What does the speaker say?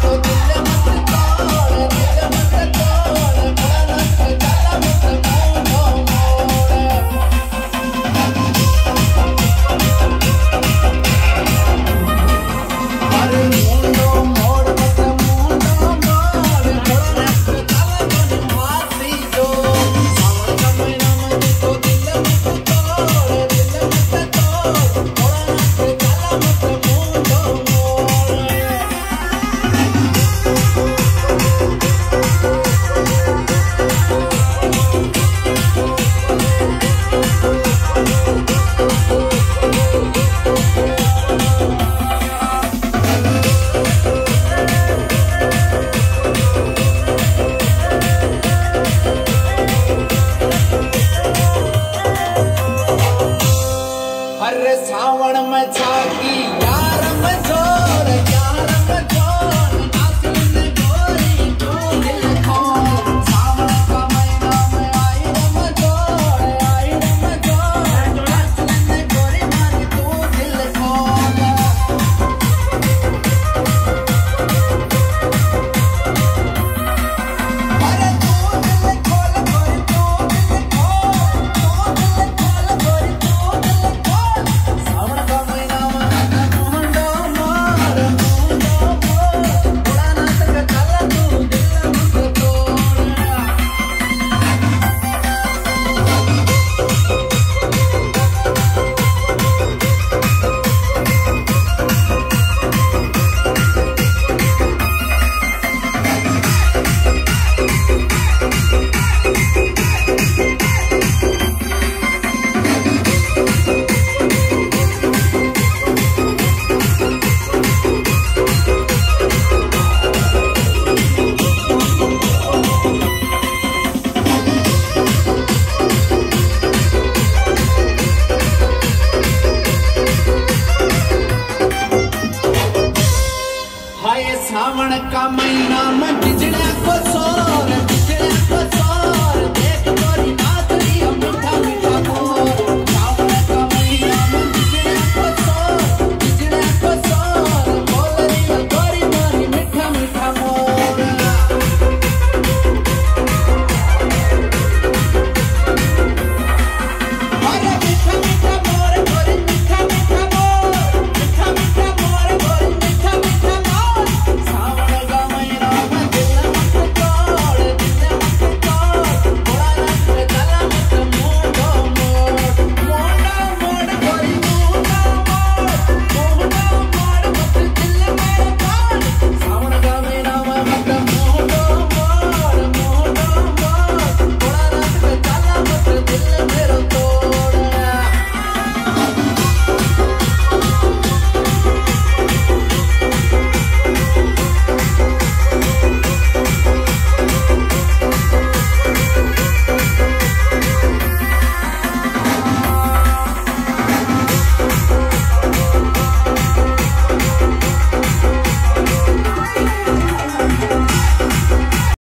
अरे सावन में झाकी यार में जोर यार में जोर नाचन गोरी तू दिल खोल सावन का महीना में आई में जोर नाचन गोरी मारी तू दिल खोल अरे तू दिल खोल गोरी तू दिल खोल गोरी तू दिल खोल सावन का महीना में मुंडो मार थोड़ा नाटक चल तू दिल मुझको तोड़ हाय सावन का महीना में बिजलियां को सोर